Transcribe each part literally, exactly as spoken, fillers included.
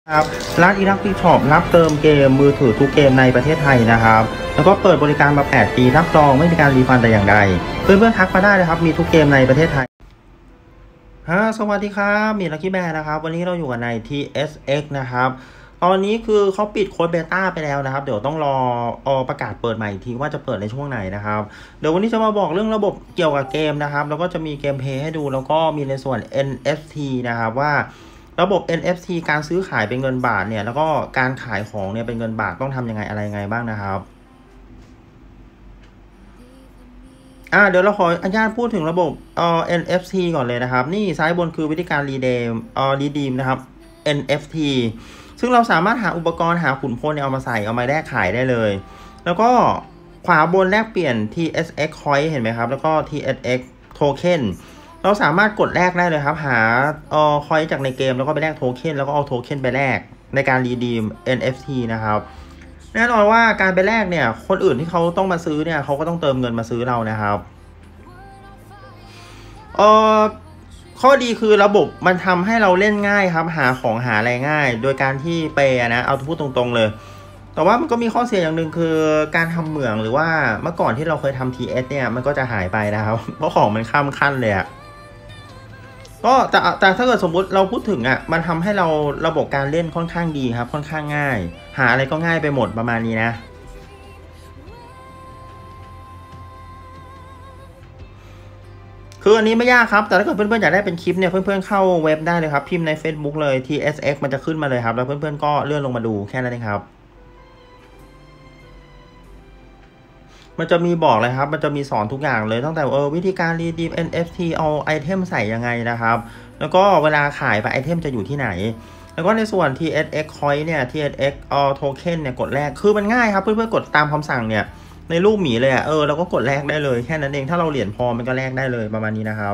ครับร้านอีรักที่ช็อปรับเติมเกมมือถือทุกเกมในประเทศไทยนะครับแล้วก็เปิดบริการมาแปดปีรับรองไม่มีการรีฟันแต่อย่างใดเพื่อนๆทักมาได้นะครับมีทุกเกมในประเทศไทยฮะสวัสดีครับมีลักกี้แบร์นะครับวันนี้เราอยู่กันใน ที เอส เอ็กซ์ นะครับตอนนี้คือเขาปิดโค้ดเบต้าไปแล้วนะครับเดี๋ยวต้องรออประกาศเปิดใหม่ทีว่าจะเปิดในช่วงไหนนะครับเดี๋ยววันนี้จะมาบอกเรื่องระบบเกี่ยวกับเกมนะครับแล้วก็จะมีเกมเพลย์ให้ดูแล้วก็มีในส่วน เอ็น เอฟ ที นะครับว่าระบบ เอ็น เอฟ ที การซื้อขายเป็นเงินบาทเนี่ยแล้วก็การขายของเนี่ยเป็นเงินบาทต้องทำยังไงอะไรยังไงบ้างนะครับอ่าเดี๋ยวเราขออนุญาตพูดถึงระบบเอ่อ เอ็น เอฟ ที ก่อนเลยนะครับนี่ซ้ายบนคือวิธีการรีเดมเอ่อรีดีมนะครับ เอ็น เอฟ ที ซึ่งเราสามารถหาอุปกรณ์หาขุนพลเนี่ยเอามาใส่เอามาแลกขายได้เลยแล้วก็ขวาบนแลกเปลี่ยน ที เอส เอ็กซ์ Coin เห็นไหมครับแล้วก็ ที เอส เอ็กซ์ Token เราสามารถกดแลกได้เลยครับหาเอ่อ Coin จากในเกมแล้วก็ไปแลกโทเค็นแล้วก็เอาโทเค็นไปแลกในการรีดีม เอ็น เอฟ ที นะครับแน่นอนว่าการไปแลกเนี่ยคนอื่นที่เขาต้องมาซื้อเนี่ยเขาก็ต้องเติมเงินมาซื้อเรานะครับเอ่อข้อดีคือระบบมันทำให้เราเล่นง่ายครับหาของหาอะไรง่ายโดยการที่เปย์นะเอาพูดตรงๆเลยแต่ว่ามันก็มีข้อเสียอย่างหนึ่งคือการทำเหมืองหรือว่าเมื่อก่อนที่เราเคยทำ ที เอส เนี่ยมันก็จะหายไปนะครับเพราะของมันข้ามขั้นเลยอะก็แต่แต่ถ้าเกิดสมมุติเราพูดถึงอ่ะมันทำให้เราระบบการเล่นค่อนข้างดีครับค่อนข้างง่ายหาอะไรก็ง่ายไปหมดประมาณนี้นะคืออันนี้ไม่ยากครับแต่ถ้าเกิดเพื่อนๆอยากได้เป็นคลิปเนี่ยเพื่อนๆเข้าเว็บได้เลยครับพิมพ์ใน Facebook เลย ที เอส เอ็กซ์ มันจะขึ้นมาเลยครับแล้วเพื่อนๆก็เลื่อนลงมาดูแค่นั้นเองครับมันจะมีบอกเลยครับมันจะมีสอนทุกอย่างเลยตั้งแต่เออวิธีการรีดีม เอ็น เอฟ ที เอาไอเทมใส่ยังไงนะครับแล้วก็เวลาขายไปไอเทมจะอยู่ที่ไหนแล้วก็ในส่วน ที เอส เอ็กซ์ Coin เนี่ย ที เอส เอ็กซ์ เอา Token เนี่ยกดแลกคือมันง่ายครับเพื่อนๆกดตามคำสั่งเนี่ยในรูปหมีเลยอ่ะเออเราก็กดแลกได้เลยแค่นั้นเองถ้าเราเหรียญพอมันก็แลกได้เลยประมาณนี้นะครับ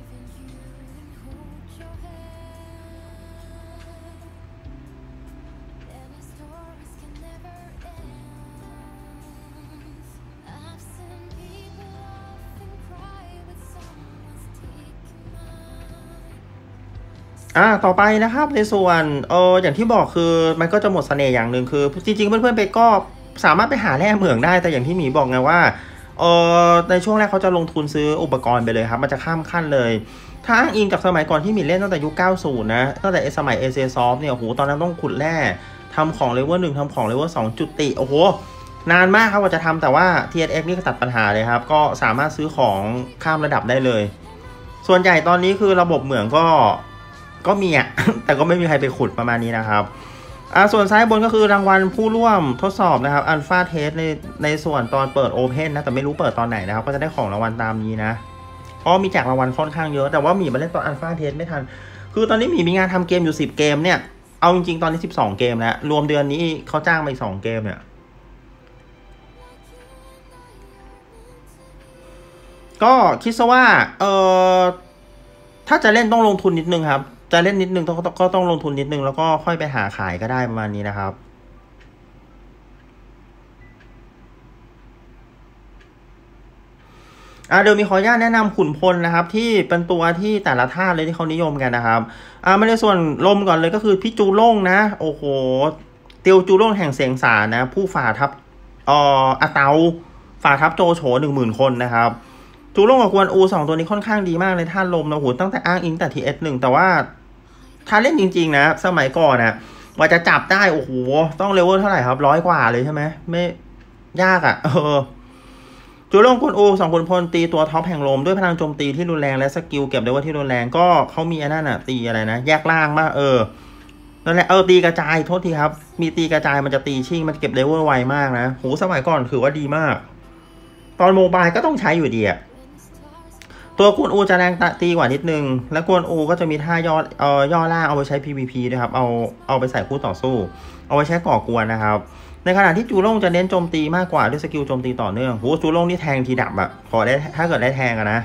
อ่าต่อไปนะครับในส่วนเอออย่างที่บอกคือมันก็จะหมดเสน่ห์อย่างหนึ่งคือจริงๆเพื่อนๆไปก็สามารถไปหาแร่เหมืองได้แต่อย่างที่หมีบอกไงว่าเออในช่วงแรกเขาจะลงทุนซื้ออุปกรณ์ไปเลยครับมันจะข้ามขั้นเลยถ้าอ้างอิงจากสมัยก่อนที่หมีเล่นตั้งแต่ยุคเก้าสิบนะตั้งแต่สมัย เอ เซ Soft เนี่ยโอ้โหตอนนั้นต้องขุดแร่ทำของเลเวลหนึ่งทำของเลเวลสองจุติโอ้โหนานมากครับกว่าจะทำแต่ว่า ที เอส เอ็กซ์ นี่ก็ตัดปัญหาเลยครับก็สามารถซื้อของข้ามระดับได้เลยส่วนใหญ่ตอนนี้คือระบบเหมืองก็ก็มีอ่ะ แต่ก็ไม่มีใครไปขุดประมาณนี้นะครับอ่าส่วนซ้ายบนก็คือรางวัลผู้ร่วมทดสอบนะครับอัลฟาเทสในในส่วนตอนเปิดโอเพนนะแต่ไม่รู้เปิดตอนไหนนะครับก็จะได้ของรางวัลตามนี้นะเพราะมีแจกรางวัลค่อนข้างเยอะแต่ว่ามีมาเล่นตอนอัลฟาเทสไม่ทันคือตอนนี้มีมีงานทำเกมอยู่สิบเกมเนี่ยเอาจริงๆตอนนี้สิบสองเกมแล้วรวมเดือนนี้เขาจ้างมาอีกสองเกมเนี่ยก็คิดซะว่าเออถ้าจะเล่นต้องลงทุนนิดนึงครับจะเล่นนิดนึงต้องก็ต้องลงทุนนิดนึงแล้วก็ค่อยไปหาขายก็ได้ประมาณนี้นะครับอ่าเดี๋ยวมีขออนุญาตแนะนำขุนพลนะครับที่เป็นตัวที่แต่ละท่าเลยที่เขานิยมกันนะครับอ่ามาในส่วนลมก่อนเลยก็คือพี่จูโล่งนะโอ้โหเตียวจูโล่งแห่งเสียงสารนะผู้ฝ่าทัพเอ่ออาเตาฝ่าทัพโจโฉหนึ่งหมื่นคนนะครับจูโล่งกับกวนอูสองตัวนี้ค่อนข้างดีมากเลยท่าลมนะโหตั้งแต่อ้างอิงแต่ ที เอส หนึ่งแต่ว่าถ้าเล่นจริงๆนะสมัยก่อนนะว่าจะจับได้โอ้โหต้องเลเวลเท่าไหร่ครับร้อยกว่าเลยใช่ไหมไม่ยากอะ่ะเออจูโล่งกวนอูสองคนพลตีตัวท็อปแห่งลมด้วยพลังโจมตีที่รุนแรงและสกิลเก็บเลเวลที่รุนแรงก็เขามีอันนั้นอ่ะตีอะไรนะแยกล่างมาเออนั่นแหละเออตีกระจายโทษทีครับมีตีกระจายมันจะตีชิ่งมันเก็บเลเวลไวมากนะโหสมัยก่อนถือว่าดีมากตอนโมบายก็ต้องใช้อยู่ดีอ่ะตัวกวนอูจะแรงตีกว่านิดนึงและกวนอูก็จะมีท่าย่อเอ่อย่อล่างเอาไปใช้ พี วี พี ด้วยครับเอาเอาไปใส่คู่ต่อสู้เอาไว้ใช้ก่อกวนนะครับในขณะที่จูโล่งจะเน้นโจมตีมากกว่าด้วยสกิลโจมตีต่อเนื่องโหจูโล่งนี่แทงทีดับอะขอได้ถ้าเกิดได้แทงอะนะ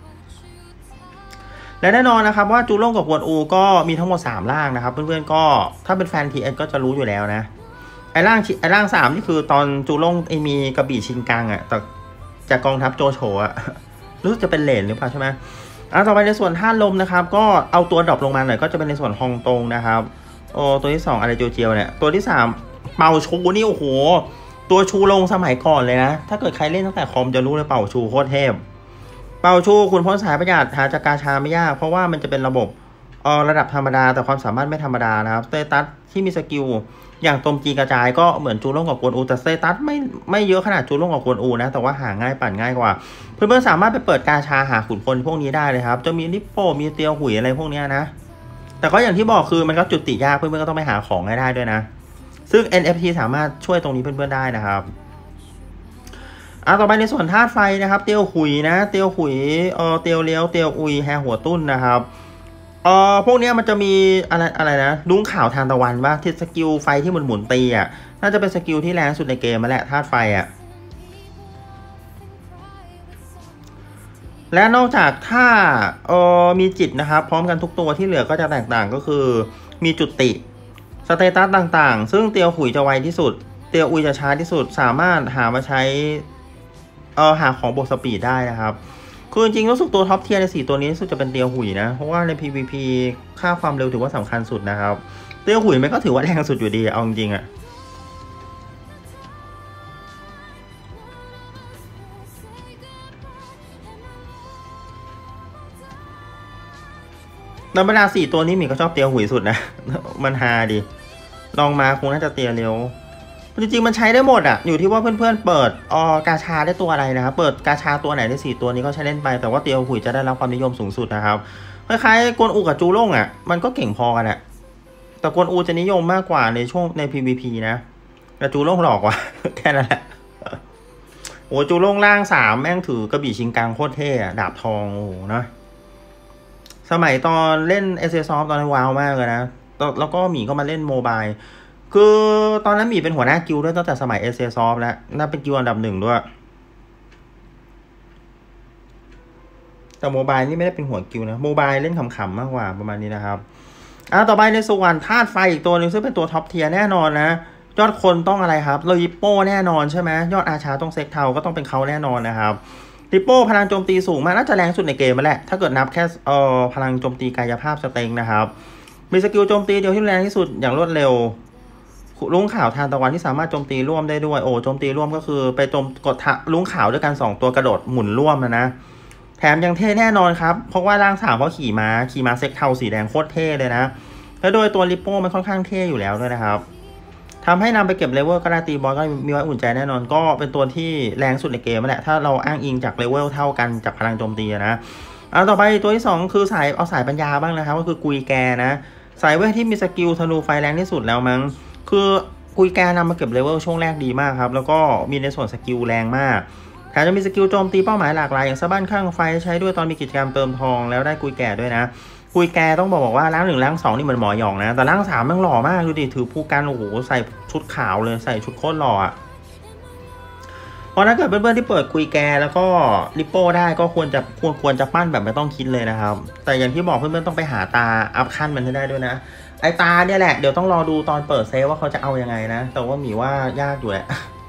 และแน่นอนนะครับว่าจูโล่งกับกวนอูก็มีทั้งหมดสามร่างนะครับเพื่อนๆก็ถ้าเป็นแฟน ที เอส ก็จะรู้อยู่แล้วนะไอ้ร่างไอ้ร่างสามนี่คือตอนจูโล่งไอ้มีกระบี่ชินกังอะจากจากกองทัพโจโฉอะรู้สึกจะเป็นเหรนหรือเปล่าใช่ไหมอ่ะต่อไปในส่วนท่าลมนะครับก็เอาตัวดรอปลงมาหน่อยก็จะเป็นในส่วนฮองตงนะครับโอ้ตัวที่สองอะไรเจียวๆเนี่ยตัวที่สามเป่าชูนี่โอ้โหตัวชูลงสมัยก่อนเลยนะถ้าเกิดใครเล่นตั้งแต่คอมจะรู้เลยเป่าชูโคตรเทพเป่าชูคุณพ้นสายประหยัดหาจากกาชาไม่ยากเพราะว่ามันจะเป็นระบบเออระดับธรรมดาแต่ความสามารถไม่ธรรมดานะครับสเตตัสที่มีสกิลอย่างโจมตีกระจายก็เหมือนจูล่งกับกวนอูแต่สเตตัสไม่ไม่เยอะขนาดจูล่งกับกวนอูนะแต่ว่าหาง่ายปั่นง่ายกว่าเพื่อนๆสามารถไปเปิดกาชาหาขุนพลพวกนี้ได้เลยครับจะมีลิปโป้มีเตียวหุยอะไรพวกนี้นะแต่ก็อย่างที่บอกคือมันก็จุดติยากเพื่อนๆก็ต้องไปหาของให้ได้ด้วยนะซึ่ง เอ็น เอฟ ที สามารถช่วยตรงนี้เพื่อนๆได้นะครับอ่ะต่อไปในส่วนธาตุไฟนะครับเตียวหุยนะเตียวหุยเออเตียวเลี้ยวเตียวอุยแฮหัวตุ้นนะครับเออพวกนี้มันจะมีอะไรอะไรนะลุ้งข่าวทานตะวันว่าที่สกิลไฟที่มันหมุนตีอ่ะน่าจะเป็นสกิลที่แรงสุดในเกมมาแหละธาตุไฟอ่ะและนอกจากถ้าเออมีจิตนะครับพร้อมกันทุกตัวที่เหลือก็จะแตกต่างก็คือมีจุติสเตตัสต่างๆซึ่งเตียวหุยจะไวที่สุดเตียวอุยจะช้าที่สุดสามารถหามาใช้เออหาของบวกสปีดได้นะครับคือจริงๆรู้สึกตัวท็อปเทียร์ในสี่ตัวนี้รู้สึกจะเป็นเตียวหุยนะเพราะว่าใน พี วี พี ค่าความเร็วถือว่าสำคัญสุดนะครับเตียวหุยมันก็ถือว่าแรงสุดอยู่ดีเอาจริงๆอะในบรรดาสี่ตัวนี้มีก็ชอบเตียวหุยสุดนะมันฮาดีลองมาคงน่าจะเตียวเร็วจริงๆมันใช้ได้หมดอ่ะอยู่ที่ว่าเพื่อนๆเปิดออกาชาได้ตัวอะไรนะครับเปิดกาชาตัวไหนในสี่ตัวนี้ก็ใช้เล่นไปแต่ว่าเตียวหุยจะได้รับความนิยมสูงสุดนะครับคล้ายๆกวนอูกับจูล่งอ่ะมันก็เก่งพอกันอ่ะแต่กวนอูจะนิยมมากกว่าในช่วงใน พี วี พี นะแต่จูล่งหลอกว่ะ แค่นั้นแหละโอ้จูล่งล่างสามแม่งถือกระบี่ชิงกังโคตรเท่อะดาบทองโอ้โหนะสมัยตอนเล่น เอส เอส Soft ตอนนั้นว้าวมากเลยนะแล้วก็หมีก็มาเล่นโมบายคือตอนนั้นหมีเป็นหัวหน้ากิลด์ด้วยตั้งแต่สมัย เอส เอ Soft แล้วน่าเป็นกิลด์อันดับหนึ่งด้วยแต่โมบายนี่ไม่ได้เป็นหัวกิลด์นะโมบายเล่นขำๆมากกว่าประมาณนี้นะครับอ่าต่อไปในส่วนธาตุไฟอีกตัวหนึ่งซึ่งเป็นตัวท็อปเทียร์แน่นอนนะยอดคนต้องอะไรครับโลยิปโป้แน่นอนใช่ไหมยอดอาชาต้องเซ็กเทาก็ต้องเป็นเขาแน่นอนนะครับลิปโป้พลังโจมตีสูงมากน่าจะแรงสุดในเกมมาแหละถ้าเกิดนับแค่เอ่อพลังโจมตีกายภาพสเต็งนะครับมีสกิลโจมตีเดียวที่แรงที่สุดอย่างรวดเร็วลุ้งข่าวทานตะวันที่สามารถโจมตีร่วมได้ด้วยโอ้โจมตีร่วมก็คือไปโจมกดลุ้งข่าวด้วยกันสองตัวกระโดดหมุนร่วมนะนะแถมยังเท่แน่นอนครับเพราะว่าร่างสามเพราะขี่ม้าขี่ม้าเซ็กเทาสีแดงโคตรเท่เลยนะแล้วโดยตัวลิปโป้มันค่อนข้างเท่อยู่แล้วด้วยนะครับทำให้นำไปเก็บเลเวลก็ได้ตีบอสก็มีไว้อุ่นใจแน่นอนก็เป็นตัวที่แรงสุดในเกมแหละถ้าเราอ้างอิงจากเลเวลเท่ากันจากพลังโจมตีนะเอาต่อไปตัวที่สองคือสายเอาสายปัญญาบ้างนะครับก็คือกุยแกนะสายเวทที่มีสกิลธนูไฟแรงที่สุดแล้วมั้งคือกุยแกนำมาเก็บเลเวลช่วงแรกดีมากครับแล้วก็มีในส่วนสกิลแรงมากแถมจะมีสกิลโจมตีเป้าหมายหลากหลายอย่างสะบั้นข้างไฟใช้ด้วยตอนมีกิจกรรมเติมทองแล้วได้กุยแกด้วยนะกุยแกต้องบอกบอกว่าร่างหนึ่งร่างสองนี่เหมือนหมอหยองนะแต่ร่างสามมันหล่อมากดูดิถือผู้กันโอ้โหใส่ชุดขาวเลยใส่ชุดโคตรหล่ออ่ะเพราะถ้าเกิดเพื่อนๆที่เปิดกุยแกแล้วก็ลิปโป้ได้ก็ควรจะควรควรจะปั้นแบบไม่ต้องคิดเลยนะครับแต่อย่างที่บอกเพื่อนๆต้องไปหาตาอัพขั้นมันให้ได้ด้วยนะไอตาเนี่ยแหละเดี๋ยวต้องรอดูตอนเปิดเซฟว่าเขาจะเอายังไงนะแต่ว่าหมีว่ายากอยู่แหละ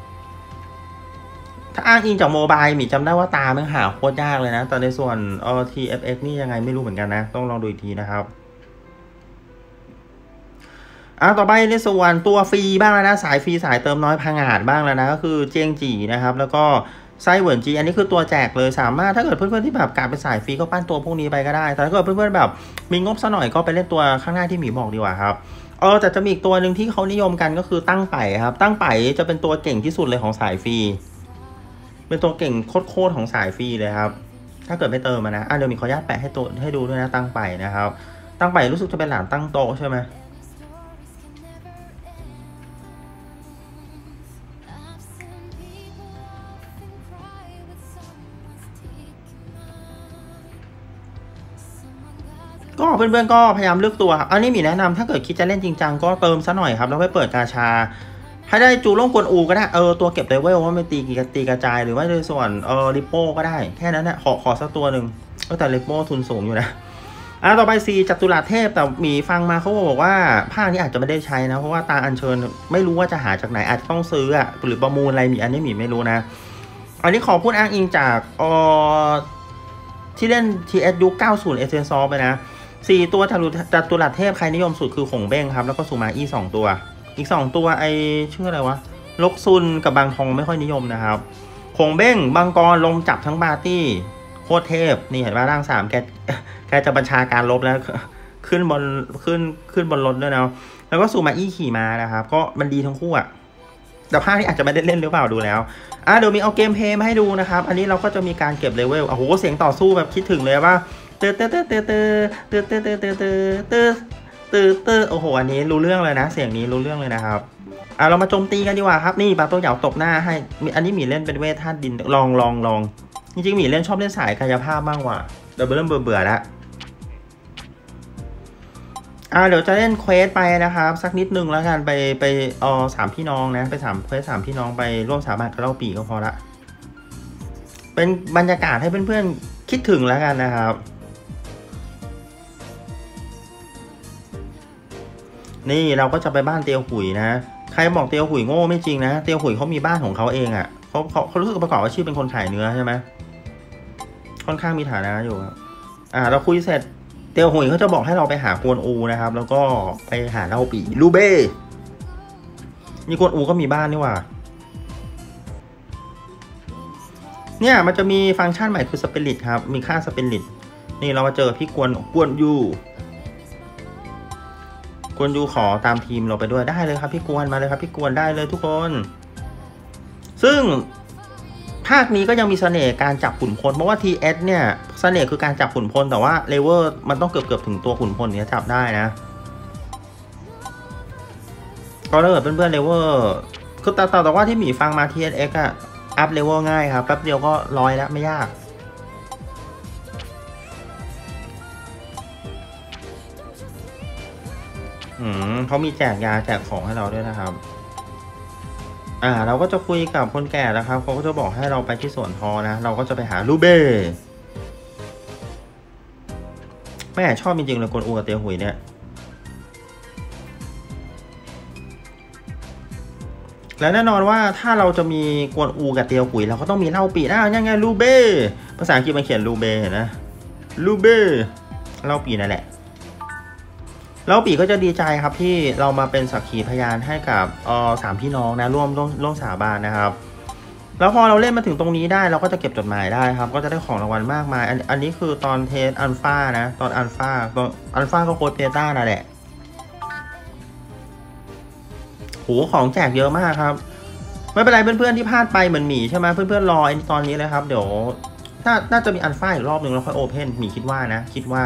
ถ้าอ้างอิงจากโมบายหมีจำได้ว่าตามันหาโคตรยากเลยนะแต่ในส่วนเอ่อ ที เอฟ เอ็กซ์ นี่ยังไงไม่รู้เหมือนกันนะต้องลองดูอีกทีนะครับอ่ะต่อไปในส่วนตัวฟรีบ้างแล้วนะสายฟรีสายเติมน้อยพังอาจบ้างแล้วนะก็คือเจียงจีนะครับแล้วก็ไส้เหวินจีอันนี้คือตัวแจกเลยสามารถถ้าเกิดเพื่อนๆที่แบบการเป็นสายฟรีก็ปั้นตัวพวกนี้ไปก็ได้แต่ถ้าเกิดเพื่อนๆแบบมีงบซะหน่อยก็ไปเล่นตัวข้างหน้าที่หมีบอกดีกว่าครับเออแต่จะมีอีกตัวหนึ่งที่เขานิยมกันก็คือตั้งไป่ครับตั้งไป่จะเป็นตัวเก่งที่สุดเลยของสายฟรีเป็นตัวเก่งโคตรๆของสายฟรีเลยครับถ้าเกิดไม่เติมมานะอ่ะเดี๋ยวมีขออนุญาตแปะให้ตัวให้ดูด้วยนะตั้งไป่นะครับตั้งไป่รู้สึกจะเป็นหลานตั้งโตใช่ไหมก็เพื่อนๆก็พยายามเลือกตัวอันนี้มีแนะนำถ้าเกิดคิดจะเล่นจริงจังก็เติมซะหน่อยครับแล้วไปเปิดกาชาให้ได้จูล่งกวนอูก็ได้เออตัวเก็บเลเวลว่าไม่ตีกีตีกระจายหรือว่าในส่วนเออริปโป้ก็ได้แค่นั้นแหละขอขอสักตัวหนึ่งแต่ริปโป้ทุนสูงอยู่นะอ่ะต่อไปซีจัตุรัสเทพแต่มีฟังมาเขาบอกว่าภาคนี้อาจจะไม่ได้ใช้นะเพราะว่าตาอัญเชิญไม่รู้ว่าจะหาจากไหนอาจจะต้องซื้ออ่ะหรือประมูลอะไรมีอันนี้มีไม่รู้นะอันนี้ขอพูดอ้างอิงจากเออที่เล่น ที เอส ยุคเก้าสิบ เอส เอส Soft ไปนะสี่ตัวจัตุจัตุรัสเทพใครนิยมสุดคือขงเบ้งครับแล้วก็สุมาอี้สองตัวอีกสองตัวไอชื่ออะไรวะลกซุนกับบางทองไม่ค่อยนิยมนะครับขงเบ้งบางกรลมจับทั้งปาร์ตี้โคตรเทพนี่เห็นว่าร่างสามแกแกจะบัญชาการลบแล้วขึ้นบนขึ้นขึ้นบนรถด้วยนะแล้วก็สุมาอี้ขี่ม้านะครับก็มันดีทั้งคู่อะแต่ภาคนี้อาจจะไม่ได้เล่นหรือเปล่าดูแล้วอ่ะเดี๋ยวมีเอาเกมเพลย์มาให้ดูนะครับอันนี้เราก็จะมีการเก็บเลเวลโอ้โหเสียงต่อสู้แบบคิดถึงเลยว่าเตอเตอเตอเตอเตอเตอเตอเตอเตอเตอเตอเตอเตอโอ้โหอันนี้รู้เรื่องเลยนะเสียงนี้รู้เรื่องเลยนะครับอ่ะเรามาโจมตีกันดีกว่าครับนี่ปลาตัวเหยาตบหน้าให้อันนี้หมีเล่นเป็นเวทธาตุดินลองลองลองจริงๆหมีเล่นชอบเล่นสายกายภาพบ้างว่ะเดี๋ยวเริ่มเบื่อเบื่อแล้วอ่าเดี๋ยวจะเล่นเควสไปนะครับสักนิดนึงแล้วกันไปไปเออสามพี่น้องนะไปสามเควสสามพี่น้องไปร่วมสาบานกับเล่าปีก็พอละเป็นบรรยากาศให้เพื่อนๆคิดถึงแล้วกันนะครับนี่เราก็จะไปบ้านเตียวหุยนะใครบอกเตียวหุยโง่ไม่จริงนะเตียวหุยเขามีบ้านของเขาเองอ่ะเขาเขาเขารู้สึกประกอบอาชีพเป็นคนขายเนื้อใช่ไหมค่อนข้างมีฐานะอยู่ครับอ่าเราคุยเสร็จเตียวหุยเขาจะบอกให้เราไปหากวนอูนะครับแล้วก็ไปหาเล่าปีลูเบ้นี่กวนอูก็มีบ้านนี่หว่าเนี่ยมันจะมีฟังก์ชันใหม่คือสเปริตครับมีค่าสเปริตนี่เรามาเจอพี่กวนกวนยูกวนยูขอตามทีมเราไปด้วยได้เลยครับพี่กวนมาเลยครับพี่กวนได้เลยทุกคนซึ่งภาคนี้ก็ยังมีเสน่ห์การจับขุนพลเพราะว่า ที เอส เนี่ยเสน่ห์คือการจับขุนพลแต่ว่าเลเวลมันต้องเกือบเกือบถึงตัวขุนพลเนี่ยจับได้นะก็ถ้าเกิดเพื่อนๆเลเวลคือแต่แต่ว่าที่หมีฟังมา ที เอส อะอัพเลเวลง่ายครับแป๊บเดียวก็ร้อยแล้วไม่ยากอืมเขามีแจกยาแจกของให้เราด้วยนะครับอ่าเราก็จะคุยกับคนแก่แล้วครับเขาก็จะบอกให้เราไปที่สวนทอนะเราก็จะไปหาลูเบ้แม่ชอบจริงๆเลยกวนอูกับเตียวหุยเนี่ยแล้วแน่นอนว่าถ้าเราจะมีกวนอูกับเตียวหุยเราก็ต้องมีเล่าปีนะยังไงลูเบ้ภาษาอังกฤษมันเขียนลูเบ้นะลูเบ้เล่าปีนั่นแหละแล้วปีก็จะดีใจครับที่เรามาเป็นสักขีพยานให้กับเอ่อสามพี่น้องนะร่วมร่วมร่วมสาบานนะครับแล้วพอเราเล่นมาถึงตรงนี้ได้เราก็จะเก็บจดหมายได้ครับก็จะได้ของรางวัลมากมายอันอันนี้คือตอนเทสอัลฟานะตอนอัลฟาตอนอัลฟาก็โค้ดเบต้านั่นแหละโหของแจกเยอะมากครับไม่เป็นไรเพื่อนๆที่พลาดไปเหมือนหมีใช่ไหมเพื่อนๆรอไอ้ตอนนี้เลยครับเดี๋ยวน่าน่าจะมีอัลฟาอีกรอบหนึ่งแล้วค่อยโอเพนหมีคิดว่านะคิดว่า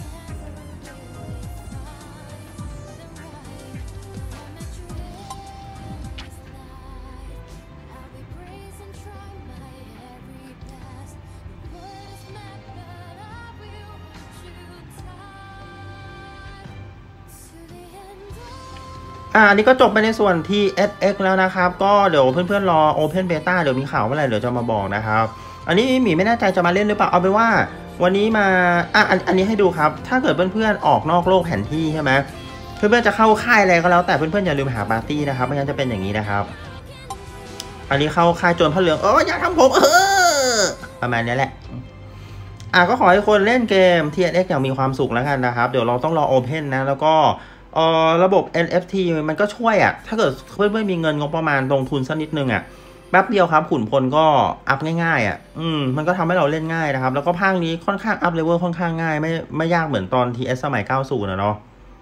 อ่านี่ก็จบไปในส่วน ที เอส เอ็กซ์ แล้วนะครับก็เดี๋ยวเพื่อนๆรอ Open Beta เดี๋ยวมีข่าวเมื่อไหร่เดี๋ยวจะมาบอกนะครับอันนี้หมีไม่แน่ใจจะมาเล่นหรือเปล่าเอาไปว่าวันนี้มาอ่ะอันอันนี้ให้ดูครับถ้าเกิดเพื่อนๆออกนอกโลกแผนที่ใช่ไหมเพื่อนๆจะเข้าค่ายอะไรก็แล้วแต่เพื่อนๆอย่าลืมหาปาร์ตี้นะครับไม่งั้นจะเป็นอย่างนี้นะครับอันนี้เข้าค่ายโจรพระเหลืองเอออย่าทำผมเออประมาณนี้แหละอ่ะก็ขอให้คนเล่นเกม ที เอส เอ็กซ์ อย่างมีความสุขแล้วกันนะครับเดี๋ยวเราต้องรอ Open นะแล้วก็เอ่อระบบ เอ็น เอฟ ที มันก็ช่วยอ่ะถ้าเกิดเพื่อนๆมีเงินงบประมาณลงทุนสักนิดนึงอ่ะแป๊บเดียวครับขุนพลก็อัพง่ายๆอ่ะอืมมันก็ทำให้เราเล่นง่ายนะครับแล้วก็ภาคนี้ค่อนข้างอัพเลเวลค่อนข้างง่ายไม่ไม่ยากเหมือนตอน ที เอส สมัยเก้าสิบนะเนาะ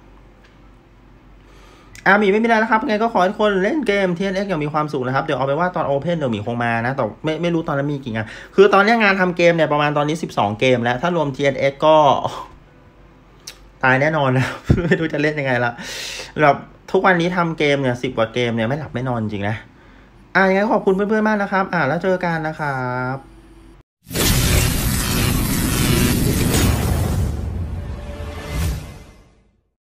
อ่ามีไม่มีอะไรแล้วครับไงก็ขอให้คนเล่นเกม ที เอส เอ็กซ์ อย่างมีความสุขนะครับเดี๋ยวเอาไปว่าตอน Open เดี๋ยวมีคงมานะแต่ไม่ไม่รู้ตอนนั้นมีกี่งานคือตอนนี้งานทำเกมเนี่ยประมาณตอนนี้สิบสองเกมแล้วถ้ารวม ที เอส เอ็กซ์ ก็ตายแน่นอนนะไม่รู้จะเล่นยังไงละแบบทุกวันนี้ทำเกมเนี่ยสิบกว่าเกมเนี่ยไม่หลับไม่นอนจริงนะอ่ะยังไงขอบคุณเพื่อนๆมากนะครับอ่ะแล้วเจอกันนะครับ